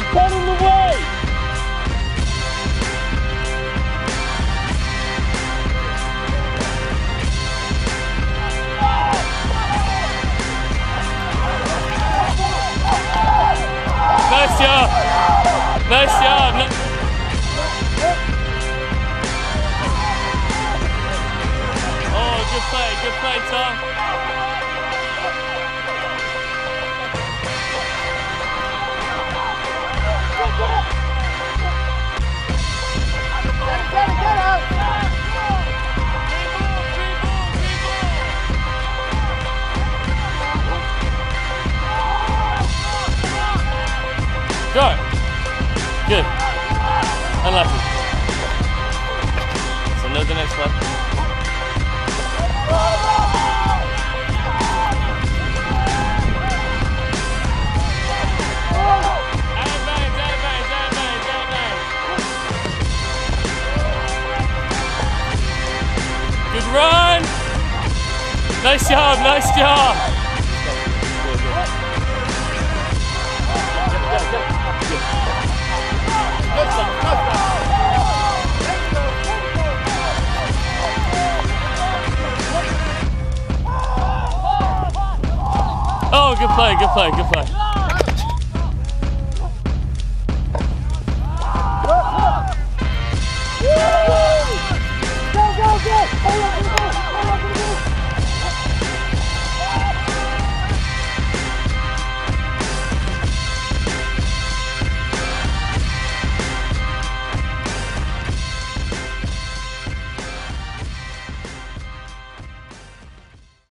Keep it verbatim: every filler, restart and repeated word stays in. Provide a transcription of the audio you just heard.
Turn him away! Nice job! Nice job! No oh, good play, good play, Tom. Go! Good. Unlucky. So know the next one. Good run! Nice job, nice job! Oh, good play, good play, good play.